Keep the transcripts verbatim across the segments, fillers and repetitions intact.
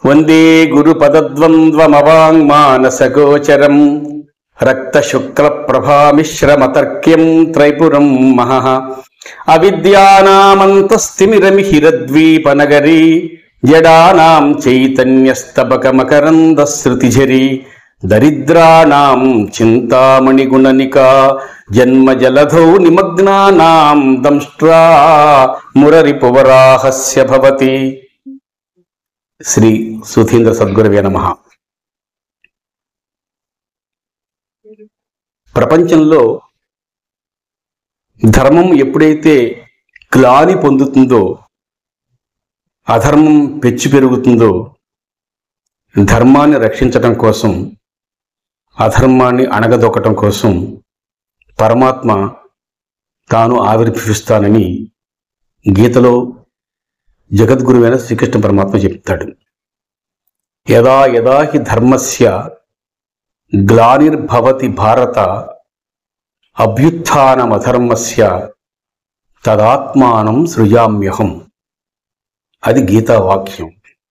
వందే గురుపదద్వంద్వమవాంగ్మానసగోచరం రక్తశుక్లప్రభామిశ్రమతర్క్యం త్రైపురం మహః అవిద్యానామంతస్థిమిరమిహిరద్వీపనగరీ జడానాం చైతన్యస్తబకమకరందశ్రుతిఝరీ దరిద్రాణాం చింతామణిగుణనికా జన్మజలధౌ నిమగ్నానాం దంష్ట్రా మురరిపువరాహస్య భవతి. శ్రీ సుధీంద్ర సద్గురవే నమః. ప్రపంచంలో ధర్మం ఎప్పుడైతే గ్లాని పొందుతుందో, అధర్మం పెచ్చు పెరుగుతుందో, ధర్మాన్ని రక్షించటం కోసం, అధర్మాన్ని అణగదొక్కటం కోసం పరమాత్మ తాను ఆవిర్భవిస్తానని గీతలో జగద్గురువైన శ్రీకృష్ణ పరమాత్మ చెప్తాడు. యదా యదా హి ధర్మస్య గ్లానిర్భవతి భారత అభ్యుత్థానమధర్మస్య తదాత్మానం సృజామ్యహం. అది గీతా వాక్యం.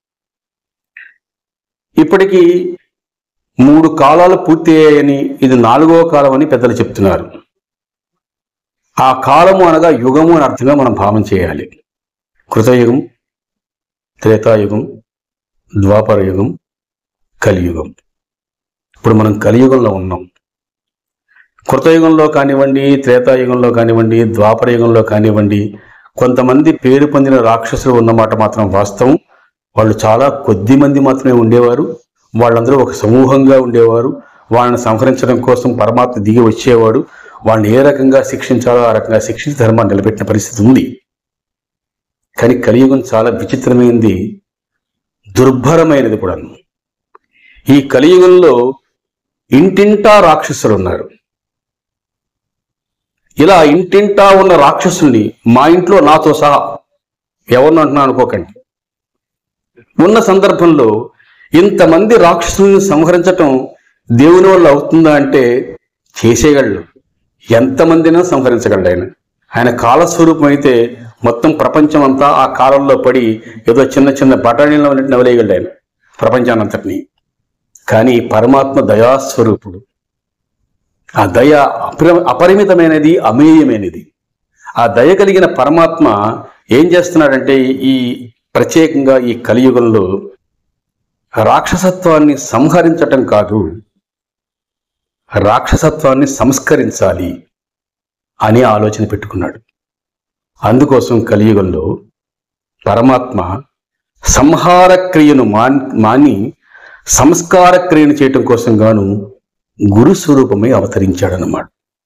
ఇప్పటికీ మూడు కాలాలు పూర్తి అయ్యాయని, ఇది నాలుగవ కాలం అని పెద్దలు చెప్తున్నారు. ఆ కాలము అనగా యుగము అని అర్థంగా మనం భావం చేయాలి. కృతయుగం, త్రేతాయుగం, ద్వాపర యుగం, కలియుగం. ఇప్పుడు మనం కలియుగంలో ఉన్నాం. కృతయుగంలో కానివ్వండి, త్రేతాయుగంలో కానివ్వండి, ద్వాపర యుగంలో కానివ్వండి, కొంతమంది పేరు పొందిన రాక్షసులు ఉన్నమాట మాత్రం వాస్తవం. వాళ్ళు చాలా కొద్ది మంది మాత్రమే ఉండేవారు. వాళ్ళందరూ ఒక సమూహంగా ఉండేవారు. వాళ్ళని సంహరించడం కోసం పరమాత్మ దిగి వచ్చేవాడు. వాళ్ళని ఏ రకంగా శిక్షించాలో ఆ రకంగా శిక్షించి ధర్మాన్ని నిలబెట్టిన పరిస్థితి ఉంది. కానీ కలియుగం చాలా విచిత్రమైనది, దుర్భరమైనది కూడా. ఈ కలియుగంలో ఇంటింటా రాక్షసులు ఉన్నారు. ఇలా ఇంటింటా ఉన్న రాక్షసుల్ని మా ఇంట్లో నాతో సహా ఎవరిని అంటున్నా అనుకోకండి. ఉన్న సందర్భంలో ఇంతమంది రాక్షసుల్ని సంహరించటం దేవుని వల్ల అవుతుందా అంటే చేసేయగలడు. ఎంతమందినా సంహరించగలడు ఆయన. ఆయన కాలస్వరూపం అయితే మొత్తం ప్రపంచం అంతా ఆ కాలంలో పడి ఏదో చిన్న చిన్న బటాణీలో ఉన్నట్టు నవలేయగలడు ఆయన ప్రపంచానంతటినీ. కానీ పరమాత్మ దయాస్వరూపుడు. ఆ దయ అపరి అపరిమితమైనది, అమేయమైనది. ఆ దయ కలిగిన పరమాత్మ ఏం చేస్తున్నాడంటే ఈ ప్రత్యేకంగా ఈ కలియుగంలో రాక్షసత్వాన్ని సంహరించటం కాదు, రాక్షసత్వాన్ని సంస్కరించాలి అని ఆలోచన పెట్టుకున్నాడు. అందుకోసం కలియుగంలో పరమాత్మ సంహార క్రియను మాన్ మాని సంస్కార క్రియను చేయటం కోసం గాను గురు స్వరూపమై అవతరించాడన్నమాట.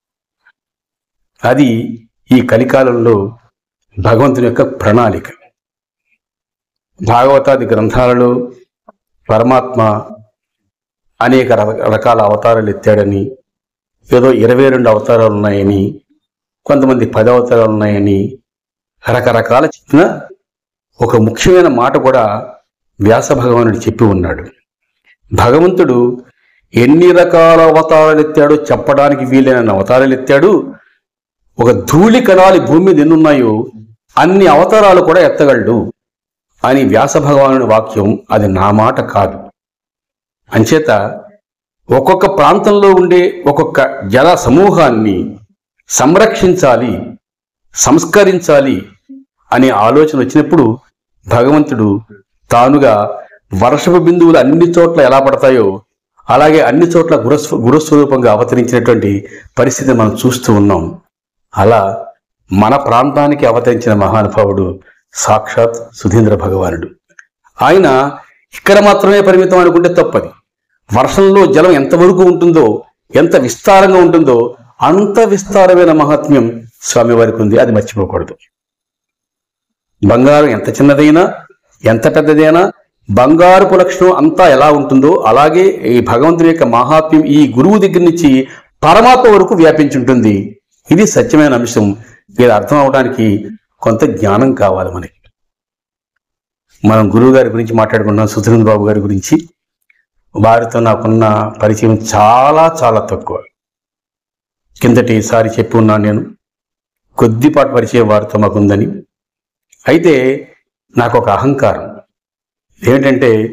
అది ఈ కలికాలంలో భగవంతుని యొక్క ప్రణాళిక. భాగవతాది గ్రంథాలలో పరమాత్మ అనేక రకాల అవతారాలు ఎత్తాడని, ఏదో ఇరవై రెండు అవతారాలు ఉన్నాయని, కొంతమంది పది అవతారాలు ఉన్నాయని రకరకాల చెప్పిన ఒక ముఖ్యమైన మాట కూడా వ్యాస భగవానుడు చెప్పి ఉన్నాడు. భగవంతుడు ఎన్ని రకాల అవతారాలు ఎత్తాడో చెప్పడానికి వీలైన అవతారాలు ఎత్తాడు. ఒక ధూళి కణాలి భూమి మీద ఎన్నున్నాయో అన్ని అవతారాలు కూడా ఎత్తగలడు అని వ్యాస భగవానుడి వాక్యం. అది నా మాట కాదు. అంచేత ఒక్కొక్క ప్రాంతంలో ఉండే ఒక్కొక్క జన సమూహాన్ని సంరక్షించాలి, సంస్కరించాలి అనే ఆలోచన వచ్చినప్పుడు భగవంతుడు తానుగా వర్షపు బిందువులు అన్ని చోట్ల ఎలా పడతాయో అలాగే అన్ని చోట్ల గురస్వ గురుస్వరూపంగా అవతరించినటువంటి పరిస్థితి మనం చూస్తూ ఉన్నాం. అలా మన ప్రాంతానికి అవతరించిన మహానుభావుడు సాక్షాత్ సుధీంద్ర భగవానుడు. ఆయన ఇక్కడ మాత్రమే పరిమితం అనుకుంటే తప్పది. వర్షంలో జలం ఎంతవరకు ఉంటుందో, ఎంత విస్తారంగా ఉంటుందో అంత విస్తారమైన మహాత్మ్యం స్వామివారికి ఉంది. అది మర్చిపోకూడదు. బంగారం ఎంత చిన్నదైనా, ఎంత పెద్దదైనా బంగారపు లక్షణం అంతా ఎలా ఉంటుందో అలాగే ఈ భగవంతుని యొక్క మహాత్మ్యం ఈ గురువు దగ్గర నుంచి పరమాత్మ వరకు వ్యాపించి ఉంటుంది. ఇది సత్యమైన అంశం. ఇది అర్థం అవడానికి కొంత జ్ఞానం కావాలి మనకి. మనం గురువు గారి గురించి మాట్లాడుకున్నాం, సుధీంద్ర బాబు గారి గురించి. వారితో నాకున్న పరిచయం చాలా చాలా తక్కువ. కిందటిసారి చెప్పి ఉన్నాను నేను, కొద్దిపాటి పరిచయం వారితో మాకుందని. అయితే నాకు ఒక అహంకారం ఏమిటంటే,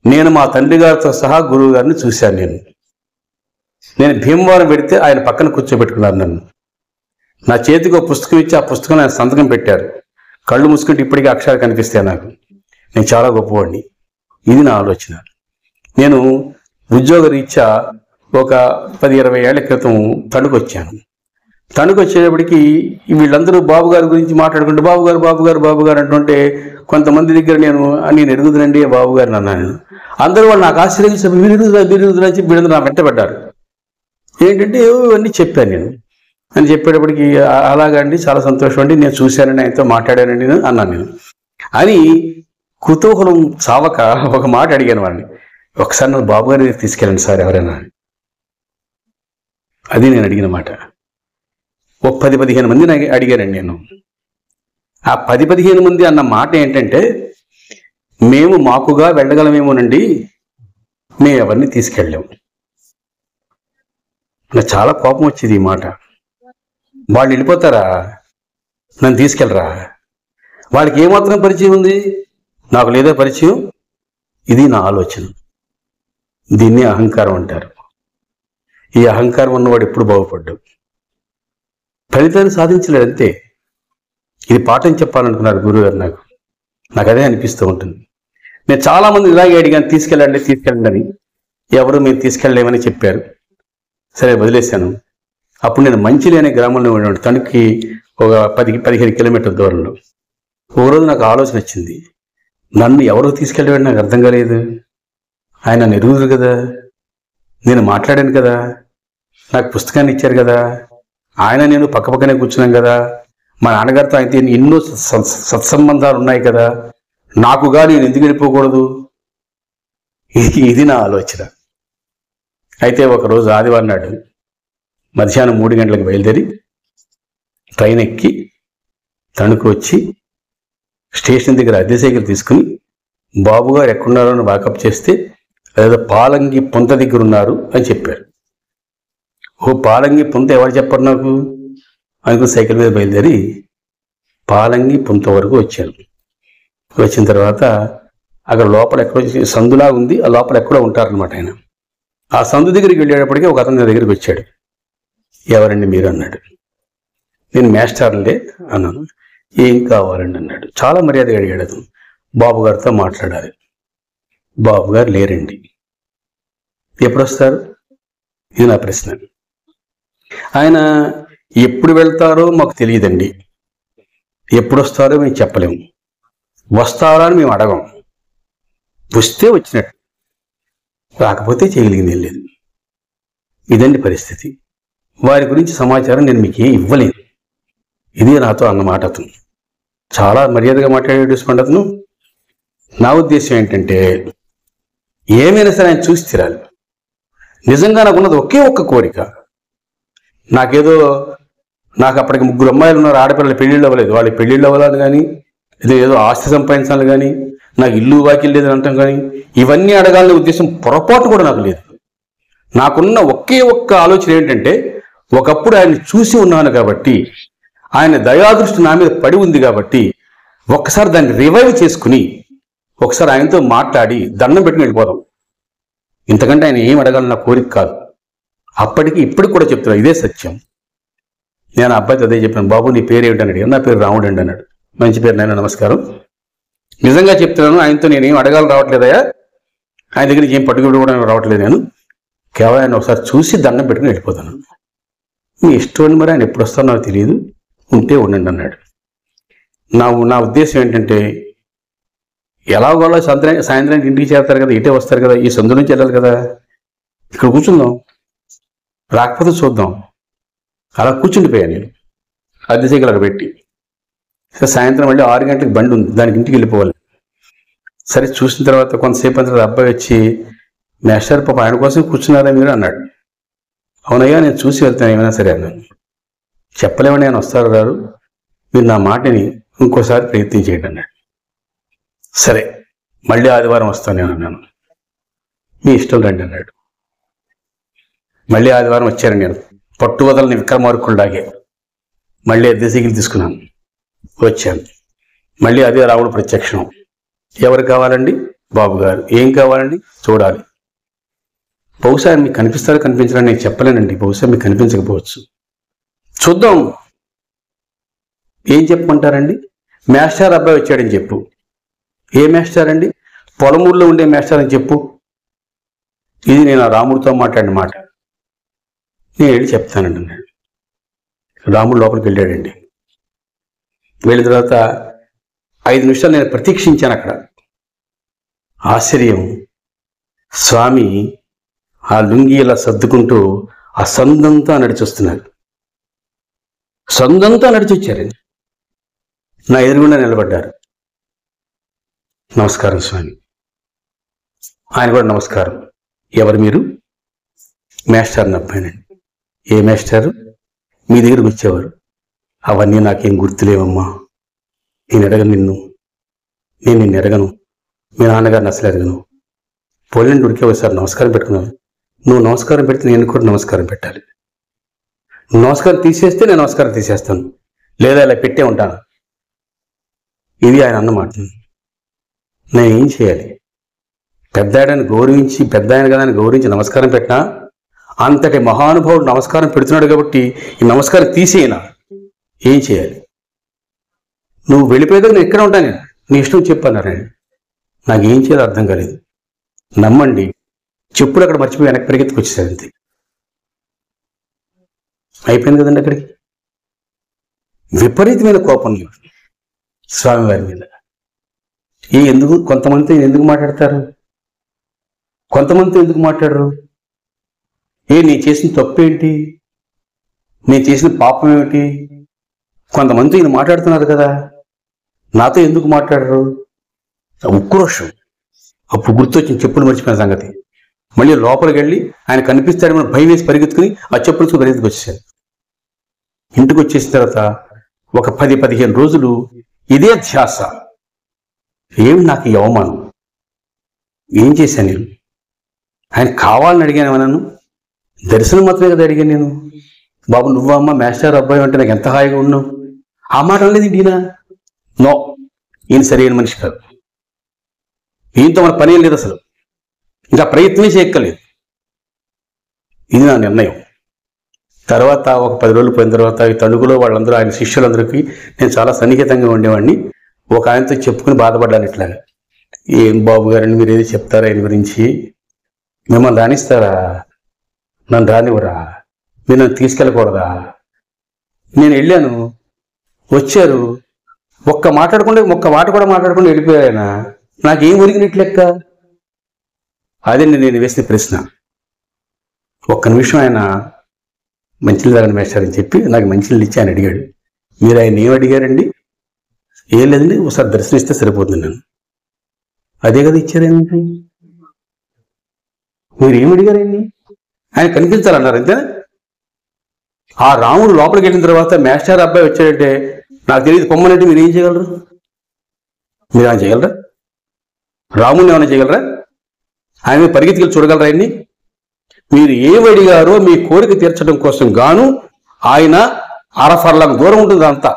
నేను మా తండ్రి గారితో సహా గురువు గారిని చూశాను. నేను నేను భీమవరం పెడితే ఆయన పక్కన కూర్చోబెట్టుకున్నారు నన్ను. నా చేతికి ఒక పుస్తకం ఇచ్చి ఆ పుస్తకం ఆయన సంతకం పెట్టారు. కళ్ళు మూసుకుంటే ఇప్పటికీ అక్షరాలు కనిపిస్తాయి నాకు. నేను చాలా గొప్పవాడిని. ఇది నా ఆలోచన. నేను ఉద్యోగ రీత్యా ఒక పది ఇరవై ఏళ్ల క్రితం తణుకు వచ్చాను. తణుకు వచ్చేటప్పటికి వీళ్ళందరూ బాబు గారి గురించి మాట్లాడుకుంటూ బాబు గారు బాబు గారు బాబు గారు అంటుంటే కొంతమంది దగ్గర నేను నేను ఎరుగుదనండి బాబు గారిని అన్నాను. అందరూ వాళ్ళు నాకు ఆశ్చర్యించి మీరు ఎరుగుదరా మీరు ఎరుగుదరా అని చెప్పి వీళ్ళందరూ నా వెంటబడ్డారు. ఏంటంటే ఇవన్నీ చెప్పాను నేను. అని చెప్పేటప్పటికి అలాగా అండి, చాలా సంతోషం అండి, నేను చూశానండి, ఆయనతో మాట్లాడానండి అన్నాను నేను. అని కుతూహలం చావక ఒక మాట అడిగాను వాడిని, ఒకసారి నన్ను బాబు గారి దగ్గర తీసుకెళ్ళండి సార్ ఎవరైనా. అది నేను అడిగిన మాట. ఒక పది పదిహేను మందిని అడిగానండి నేను. ఆ పది పదిహేను మంది అన్న మాట ఏంటంటే, మేము మాకుగా వెళ్ళగలమేమోనండి, మేము ఎవరిని తీసుకెళ్ళాము. నాకు చాలా కోపం వచ్చేది ఈ మాట. వాళ్ళు వెళ్ళిపోతారా, నన్ను తీసుకెళ్ళరా? వాళ్ళకి ఏమాత్రం పరిచయం ఉంది, నాకు లేదా పరిచయం? ఇది నా ఆలోచన. దీన్ని అహంకారం అంటారు. ఈ అహంకారం ఉన్నవాడు ఎప్పుడు బాగుపడ్డాడు, ఫలితాన్ని సాధించలేడు అంతే. ఇది పాఠం చెప్పాలనుకున్నారు గురువుగారు నాకు. నాకు అదే అనిపిస్తూ ఉంటుంది. నేను చాలామంది ఇలాగే అడిగాను, తీసుకెళ్ళండి తీసుకెళ్ళండి అని. ఎవరు మీరు తీసుకెళ్ళలేమని చెప్పారు. సరే వదిలేశాను. అప్పుడు నేను మంచిలి అనే గ్రామంలో ఉండేవాడు, తణుకి ఒక పది పదిహేను కిలోమీటర్ల దూరంలో. ఓ రోజు నాకు ఆలోచన వచ్చింది, నన్ను ఎవరో తీసుకెళ్ళాడు నాకు అర్థం కాలేదు. ఆయన నన్ను ఎరుగురు కదా, నేను మాట్లాడాను కదా, నాకు పుస్తకాన్ని ఇచ్చారు కదా, ఆయన నేను పక్క పక్కనే కూర్చున్నాం కదా, మా నాన్నగారితో అయితే ఎన్నో సత్సంబంధాలు ఉన్నాయి కదా, నాకుగా నేను ఎందుకు వెళ్ళిపోకూడదు? ఇది నా ఆలోచన. అయితే ఒకరోజు ఆదివారం నాడు మధ్యాహ్నం మూడు గంటలకు బయలుదేరి ట్రైన్ ఎక్కి తణుకు వచ్చి స్టేషన్ దగ్గర అద్దె సైకిల్ తీసుకుని బాబు గారు ఎక్కడున్నారో అని వాకప్ చేస్తే లేదా పాలంగి పొంత దగ్గర ఉన్నారు అని చెప్పారు. ఓ పాలంగి పొంత ఎవరు చెప్పారు నాకు అనుకుని సైకిల్ మీద బయలుదేరి పాలంగి పొంత వరకు వచ్చాను. వచ్చిన తర్వాత అక్కడ లోపల ఎక్కడో సందులా ఉంది, ఆ లోపల ఎక్కడో ఉంటారనమాట ఆయన. ఆ సందు దగ్గరికి వెళ్ళేటప్పటికీ ఒక అతని దగ్గరికి వచ్చాడు. ఎవరండి మీరు అన్నాడు. నేను మేస్టర్లే అన్నాను. ఏం కావాలండి అన్నాడు. చాలా మర్యాదగా అడిగాడు అతను. బాబు గారితో మాట్లాడాలి. బాబు గారు లేరండి. ఎప్పుడు వస్తారు? ఇది నా ప్రశ్న. ఆయన ఎప్పుడు వెళ్తారో మాకు తెలియదండి, ఎప్పుడు వస్తారో మేము చెప్పలేము, వస్తారో అని మేము అడగం. వస్తే వచ్చినట్టు, రాకపోతే చేయగలిగింది లేదు. ఇదండి పరిస్థితి. వారి గురించి సమాచారం నేను మీకు ఏం ఇవ్వలేదు. ఇది నాతో అన్నమాట అతను. చాలా మర్యాదగా మాట్లాడే అతను. నా ఉద్దేశం ఏంటంటే, ఏమైనా సరే ఆయన చూసి తీరాలి. నిజంగా నాకున్నది ఒకే ఒక్క కోరిక. నాకేదో నాకు అప్పటికి ముగ్గురు అమ్మాయిలు ఉన్నారు, ఆడపిల్లలు పెళ్ళిళ్ళు అవ్వలేదు, వాళ్ళకి పెళ్ళిళ్ళు అవ్వాలని కానీ, ఇది ఏదో ఆస్తి సంపాదించాలి కానీ, నాకు ఇల్లు వాకిల్ లేదని అంటాం కానీ, ఇవన్నీ అడగాలనే ఉద్దేశం పొరపాటు కూడా నాకు లేదు. నాకున్న ఒకే ఒక్క ఆలోచన ఏంటంటే, ఒకప్పుడు ఆయన్ని చూసి ఉన్నాను కాబట్టి, ఆయన దయాదృష్టి నా మీద పడి ఉంది కాబట్టి, ఒక్కసారి దాన్ని రివైవ్ చేసుకుని ఒకసారి ఆయనతో మాట్లాడి దండం పెట్టుకుని వెళ్ళిపోదాం. ఇంతకంటే ఆయన ఏం అడగాలన్న కోరిక కాదు. అప్పటికి ఇప్పటికి కూడా చెప్తున్నా, ఇదే సత్యం. నేను అబ్బాయితో అదే చెప్పాను. బాబు నీ పేరు ఏమిటని అడిగాను. నా పేరు రాముడు అండి అన్నాడు. మంచి పేరు నాయన, నమస్కారం. నిజంగా చెప్తున్నాను, ఆయనతో నేను ఏం అడగాలి రావట్లేదయా, ఆయన దగ్గర ఏం పట్టుకుని కూడా రావట్లేదు. నేను కేవలం ఆయన ఒకసారి చూసి దండం పెట్టుకుని వెళ్ళిపోతాను. మీ ఇష్టం మరి, ఆయన ఎప్పుడు వస్తారో నాకు తెలియదు, ఉంటే ఉండండి అన్నాడు. నా నా ఉద్దేశం ఏంటంటే, ఎలాగోలా సాయంత్రం సాయంత్రానికి ఇంటికి చేస్తారు కదా, ఇటే వస్తారు కదా, ఈ సందు నుంచి వెళ్ళాలి కదా, ఇక్కడ కూర్చుందాం, రాకపోతే చూద్దాం. అలా కూర్చుండిపోయాను నేను అద్దె సైకిల్ అక్కడ పెట్టి. సాయంత్రం మళ్ళీ ఆరు గంటలకు బండి ఉంది, దానికి ఇంటికి వెళ్ళిపోవాలి. సరే చూసిన తర్వాత కొంతసేపు అంతా అబ్బాయి వచ్చి, మేస్టర్ పాప ఆయన కోసం కూర్చున్నారా మీరు అన్నాడు. అవునయ్యా నేను చూసి వెళ్తాను ఏమైనా సరే అన్నాను. చెప్పలేమని ఆయన వస్తారు రారు, మీరు నా మాటని ఇంకోసారి ప్రయత్నించేయండి అన్నాడు. సరే మళ్ళీ ఆదివారం వస్తాను నేను అన్నాను. మీ ఇష్టం రండి అన్నాడు. మళ్ళీ ఆదివారం వచ్చాను నేను, పట్టువదలని విక్రమార్కుల్లాగే. మళ్ళీ అద్దె సైకిల్ తీసుకున్నాను, వచ్చాను. మళ్ళీ అదే రాముడు ప్రత్యక్షం. ఎవరు కావాలండి? బాబు గారు ఏం కావాలండి చూడాలి. బహుశా మీకు కనిపిస్తారో కనిపించాలని నేను చెప్పలేనండి, బహుశా మీకు కనిపించకపోవచ్చు. చూద్దాం. ఏం చెప్పమంటారండి? మేస్టార్ అబ్బాయి వచ్చాడని చెప్పు. ఏ మేస్టార్ అండి? పొలమూరులో ఉండే మేస్టార్ అని చెప్పు. ఇది నేను ఆ రాముడితో మాట్లాడిన మాట. నేను వెళ్ళి చెప్తానండి అన్నాడు. రాముడు లోపలికి వెళ్ళాడండి. వెళ్ళిన తర్వాత ఐదు నిమిషాలు నేను ప్రతీక్షించాను అక్కడ. ఆశ్చర్యం, స్వామి ఆ లుంగి ఇలా సర్దుకుంటూ ఆ సందంతా నడిచొస్తున్నారు. సందంతా నడిచొచ్చారండి. నా ఎదురుగుండా నిలబడ్డారు. నమస్కారం స్వామి. ఆయన కూడా నమస్కారం. ఎవరు మీరు? మేస్టార్ని అబ్బాయినండి. ఏ మేస్టారు? మీ దగ్గరకు వచ్చేవారు. అవన్నీ నాకేం గుర్తులేవమ్మా. నేను ఎరగను నిన్ను, నేను నిన్ను ఎరగను, మీ నాన్నగారిని అసలు ఎరగను. పోలేండి ఉడికే ఒకసారి నమస్కారం పెట్టుకున్నాను. నువ్వు నమస్కారం పెడితే నేను కూడా నమస్కారం పెట్టాలి. నువ్వు నమస్కారం తీసేస్తే నేను నమస్కారం తీసేస్తాను, లేదా ఇలా పెట్టే ఉంటాను. ఇది ఆయన అన్నమాట. నేను ఏం చేయాలి? పెద్ద ఆయనని గౌరవించి, పెద్ద ఆయన కదా అని గౌరవించి నమస్కారం పెట్టినా, అంతటి మహానుభావుడు నమస్కారం పెడుతున్నాడు కాబట్టి ఈ నమస్కారం తీసేయనా? ఏం చేయాలి? నువ్వు వెళ్ళిపోయేదాకా నేను ఎక్కడ ఉంటాను, నేను నీ ఇష్టం చెప్పన్నారు. ఆయన నాకు ఏం చేయాలో అర్థం కాలేదు. నమ్మండి, చెప్పులు అక్కడ మర్చిపోయి వెనక్కి పరిగెత్తుకు వచ్చేసారు. అంతే, అయిపోయింది కదండి. అక్కడికి విపరీతమైన కోపం స్వామివారి మీద. ఈ ఎందుకు కొంతమందితో ఎందుకు మాట్లాడతారు, కొంతమందితో ఎందుకు మాట్లాడరు? ఏ నేను చేసిన తప్పు ఏంటి, నేను చేసిన పాపం ఏమిటి? కొంతమంది ఈయన మాట్లాడుతున్నారు కదా, నాతో ఎందుకు మాట్లాడరు? ఉక్రోషం. అప్పుడు గుర్తొచ్చిన చెప్పులు మర్చిపోయిన సంగతి. మళ్ళీ లోపలికి వెళ్ళి ఆయన కనిపిస్తాడేమో భయం వేసి పరిగెత్తుకుని ఆ చెప్పులు పరిగెత్తుకు వచ్చేసారు. ఇంటికి వచ్చేసిన తర్వాత ఒక పది పదిహేను రోజులు ఇదే ధ్యాస. ఏమి నాకు ఈ అవమానం, ఏం చేశాను నేను? ఆయన కావాలని అడిగాను నన్ను, దర్శనం మాత్రమే కదా అడిగాను నేను. బాబు నువ్వమ్మ మేస్టార్ అబ్బాయి అంటే నాకు ఎంత హాయిగా ఉన్నావు. ఆ మాట అనలేదు ఈయన. నో, ఈయన సరైన మనిషి కాదు, ఈయనతో మన పని ఏం లేదు అసలు, ఇంకా ప్రయత్నం చేయక్కలేదు. ఇది నా నిర్ణయం. తర్వాత ఒక పది రోజులు పోయిన తర్వాత ఈ తణుకులో వాళ్ళందరూ, ఆయన శిష్యులందరికీ నేను చాలా సన్నిహితంగా ఉండేవాడిని. ఒక ఆయనతో చెప్పుకుని బాధపడ్డాను ఇట్లాగా. ఏం బాబు గారండి మీరు ఏది చెప్తారా ఆయన గురించి? మిమ్మల్ని రాణిస్తారా? నన్ను రానివ్వరా? మీరు నన్ను తీసుకెళ్ళకూడదా? నేను వెళ్ళాను, వచ్చారు, ఒక్క మాట్లాడకుండా ఒక్క మాట కూడా మాట్లాడకుండా వెళ్ళిపోయారు ఆయన. నాకేం ఒరిగినట్లు లెక్క? అదే నేను వేసిన ప్రశ్న. ఒక్క నిమిషం ఆయన మంచినీళ్ళు తాగండి మేస్టార్ అని చెప్పి నాకు మంచినీళ్ళు ఇచ్చి ఆయన అడిగాడు. మీరు ఆయన ఏం అడిగారండి? ఏం లేదండి, ఒకసారి దర్శనం ఇస్తే సరిపోతుంది. నేను అదే కదా ఇచ్చారేంటి? మీరు ఏం అడిగారండి? ఆయన కనిపించాలన్నారు అంతే. ఆ రాముడు లోపలికి వెళ్ళిన తర్వాత మేస్టార్ అబ్బాయి వచ్చాడంటే నాకు తెలియదు పొమ్మనంటే మీరు ఏం చేయగలరు? మీరు ఆయన చేయగలరా? రాముడిని ఏమైనా చేయగలరా? ఆయన పరిగెత్తుకెళ్ళి చూడగలరా ఆయన్ని? మీరు ఏమి అడిగారో మీ కోరిక తీర్చడం కోసం గాను ఆయన అరఫర్లాంగ్ దూరం ఉంటుంది అంతా.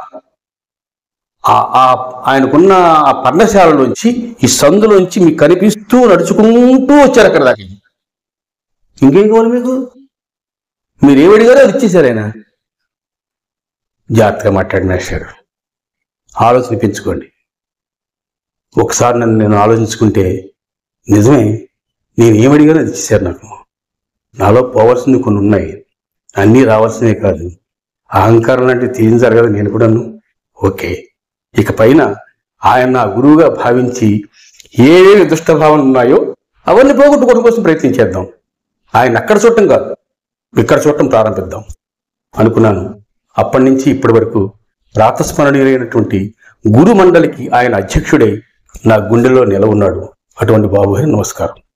ఆయనకున్న ఆ పర్ణశాలలోంచి ఈ సందులోంచి మీకు కనిపిస్తూ నడుచుకుంటూ వచ్చారు అక్కడ దాకా. ఇంకేం కావాలి మీకు? మీరు ఏమి అడిగారో అది ఇచ్చేశారు ఆయన. జాగ్రత్తగా మాట్లాడిన మేస్టారు, ఆలోచన పెంచుకోండి. ఒకసారి నన్ను నేను ఆలోచించుకుంటే నిజమే, నేను ఏమడిగానో అది ఇచ్చేశారు నాకు. నాలో పోవాల్సింది కొన్ని ఉన్నాయి, అన్నీ రావాల్సినవి కాదు. అహంకారం లాంటివి తీయించారు కదా నేను కూడాను. ఓకే, ఇక పైన ఆయన నా గురువుగా భావించి ఏవేవి దుష్టభావనలు ఉన్నాయో అవన్నీ పోగొట్టుకోవడం కోసం ప్రయత్నించేద్దాం. ఆయన అక్కడ చూడటం కాదు, ఇక్కడ చూడటం ప్రారంభిద్దాం అనుకున్నాను. అప్పటి నుంచి ఇప్పటి వరకు ప్రాతస్మరణీయులైనటువంటి గురు మండలికి ఆయన అధ్యక్షుడై నా గుండెలో నిలవున్నాడు. అటువంటి బాబు గారి నమస్కారం.